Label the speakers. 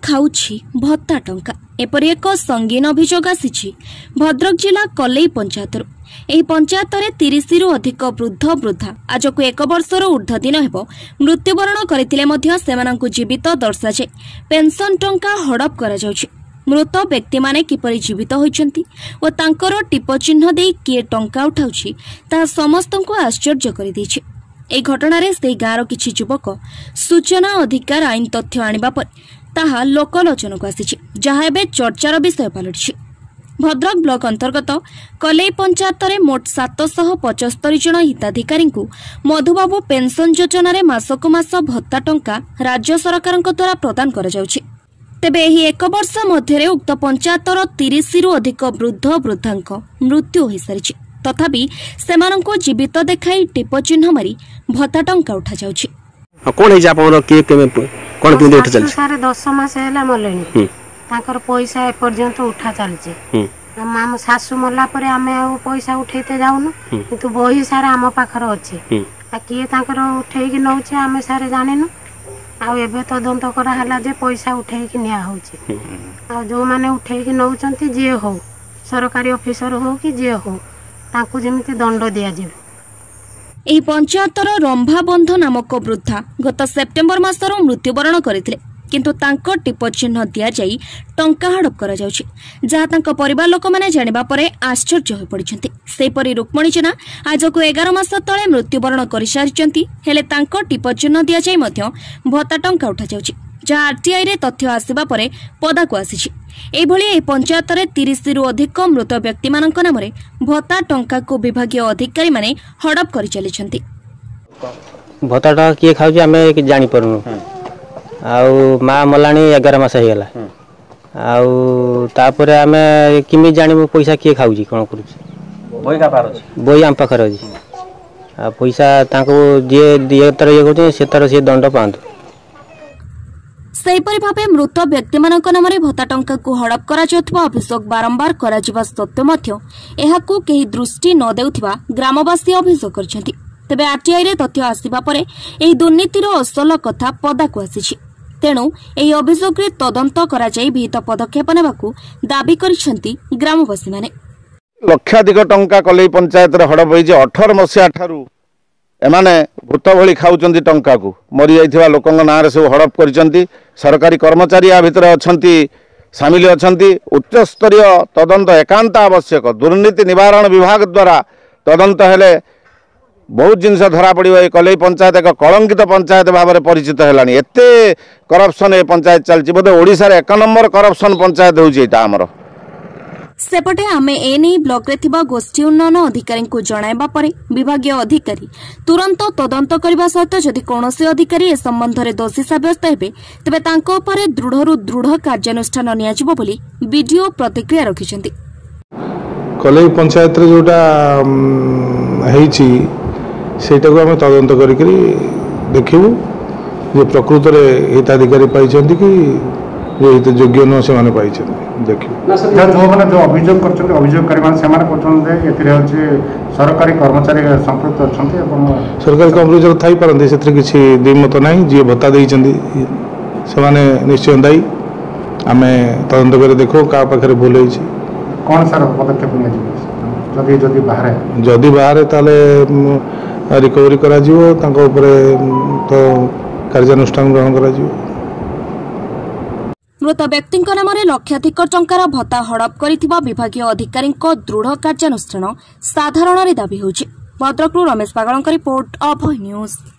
Speaker 1: खाउछि भत्ता टंका एपरि एक संगीन अभियोग आसी भद्रक जिला कलई पंचायत एही पंचायत 30 रु अधिक वृद्ध वृद्धा आज को 1 वर्षर ऊर्ध्व दिन हेब मृत्युवरण करथिले सेमानंकु जीवित दर्शाजे पेंशन टंका हड़प करा जाउछि। मृत व्यक्ति माने किपरि जीवित होइछंती ओ तांकर टिप चिन्ह देई किए टंका उठाउछि ता समस्तंकु आश्चर्य करि दैछि। ए घटना रे से गाँर किछि युवक सूचना अधिकार आईन तथ्य आनिबा पर ताहा लोकलोचन को आसी जहाँ एबे चर्चार विषय पलटि। भद्रक ब्लॉक अंतर्गत कलई पंचायत रे मोट 775 जन हिताधिकारी मधुबाबू पेंशन योजना रे मासक मास भत्ता टंका राज्य सरकार द्वारा प्रदान करा जाउछि। तेबे एही 1 वर्ष मध्य उक्त पंचायतर 30 रु अधिक वृद्ध वृद्धांक मृत्यु हो सारी तथापि सेमानंको जीवित देखाई टिप चिन्ह मारी भत्ता टंका उठा जाउछि।
Speaker 2: कोन हे जापन के कोन केंदे उठा चलछि
Speaker 3: सारे 10 मास हैला मलेनी तांकर पैसा ए पर्यंत उठा चलछि। हम सासु मल्ला परे आमे पैसा उठैते जाउनु किंतु बही सारा आम पाखर अछि आ किए तांकर उठै कि नउछि आमे सारे जानिनु आ एबे तदंत करा हला जे पैसा उठै कि निया होछि आ जो माने उठै कि नउचंती जे हो सरकारी ऑफिसर हो कि जे हो तांकु जेमिति दंड दिया जे।
Speaker 1: एही पंचायतर रंभाबंध नामक वृद्धा गत सेप्टेम्बर मासर मृत्युवरण करथिले किंतु तांको टिप चिन्ह दिया जाई टंका हड़प करा जाउछि जहाँ तांको परिवार लोक माने जानिबा परे आश्चर्य होई पड़िछंती। सेपरि रुक्मणी जेना आज को 11 मास तळे मृत्युवरण करि सारिछंती हेले तांको टिप चिन्ह दिया जाई मध्य भत्ता टंका उठा जाउछि जहाँ आरटीआई रे तथ्य आसीबा परे पदाको आसीछि। एभली ए पंचायत रे 30 रु अधिक मृत व्यक्ति मानक नाम रे भत्ता टंका को विभागीय अधिकारी माने हड़प करि चलिछंती।
Speaker 2: भत्ता टंका किए खाउछि हमें जानि परनु आउ माँ मलाणी 11 मास हेगला आउ तापरे आमे किमि जानिबो पैसा किए खाउछि कोन करूछि बोई का पार अछि बोई आम पाखर अछि आ पैसा ताको जे दिए तर ये कहते से तर से दंड पांत।
Speaker 1: सेपरि भाबे मृत व्यक्ति मानक नाम रे भत्ता टंका को हड़प करा जाउथबा अभियोग बारंबार करा जिबा सत्त्वे मध्य एहाकू केही दृष्टि न देउथबा ग्रामवासी अभियोग करछंती। तेबे आरटीआई रे तथ्य आसीबा परे एही दुर्नीतिर असल कथा पदाको आसीछि तेणु एही अभियोग रे तदंत करा जाई विहित पदक्षेप नेबाकू दाबी करिसंती ग्रामवासी माने।
Speaker 4: लक्षाधिक टंका कलई पंचायत रे हड़प होई जे 18 मसिया ठारू एमाने भूत भली खाउचंती टंका को मरि जाइथिबा लोकंग नाम रे सब हड़प करिसंती। सरकारी कर्मचारी आ भितर अछंती शामिल अछंती। उच्च स्तरीय तदंत एकांत आवश्यक। दुर्नीति निवारण विभाग द्वारा तदंत हेले बहुत जिनस धरा पड़ो। कलई पंचायत एक कलंकित पंचायत भाव में परिचित है। एते करप्शन ए पंचायत चलती बोधे ओडिशा रे 1 नंबर करप्शन पंचायत होउछि आमर।
Speaker 1: सेपटे आमे एने ब्लॉक रे थिबा गोष्ठी उन्नयन अधिकारी को जणाइबा परे विभागीय अधिकारी तुरंत तदंत करबा सहित जदि कोनोसी अधिकारी ए संबंध रे दोषी साब्यस्त हेबे तबे तांको उपरे दृढ़ दृढ़ कार्यानुष्ठान नियाजिबो बोली वीडियो प्रतिक्रिया रखिसंती।
Speaker 5: कलई पंचायत रे जोटा हेछि सेटा को आम तदंत करी देखिबू जे प्रकृत रे हिताधिकारी पाइछंती कि जे हित योग्य न से माने पाइछंती देखिबू।
Speaker 6: जो माने जो अभियोग करछंती अभियोगकारी माने से माने कोचन दे एतिरे होछि सरकारी कर्मचारी संपृक्त अछंती अपन
Speaker 5: सरकारी कर्मचारी थाई परंती सेत्र किछि दिमत नाही जे भत्ता देइछंती से माने निश्चय दायी आमे तदंत करे देखो का पाखरे भूल होइछि
Speaker 6: कोन सारा पदक्षेप निया जदि बाहर ताले रिकवरी करा जिवो तांको ऊपर तो कार्यानुष्ठान ग्रहण करा जिवो।
Speaker 1: मृत व्यक्ति नाम लक्षाधिक टंकार भत्ता हड़प करिथिबा विभागीय अधिकारी दृढ़ कार्यानुष्ठान साधारण दाबी होछि। भद्रकରୁ रमेश पागलଙ୍କ रिपोर्ट अभय न्यूज।